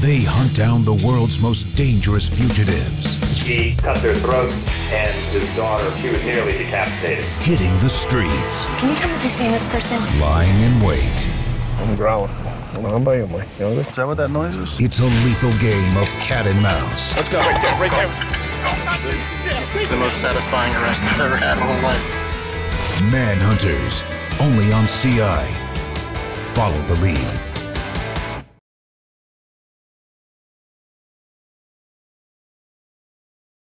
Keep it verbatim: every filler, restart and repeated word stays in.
They hunt down the world's most dangerous fugitives. He cut their throats, and his daughter, she was nearly decapitated. Hitting the streets. Can you tell me if you've seen this person? Lying in wait. I'm growling. I'm by you, my younger. Is that what that noise is? It's a lethal game of cat and mouse. Let's go. Right there, right there. The most satisfying arrest I've ever had in my whole life. Manhunters, only on C I. Follow the lead.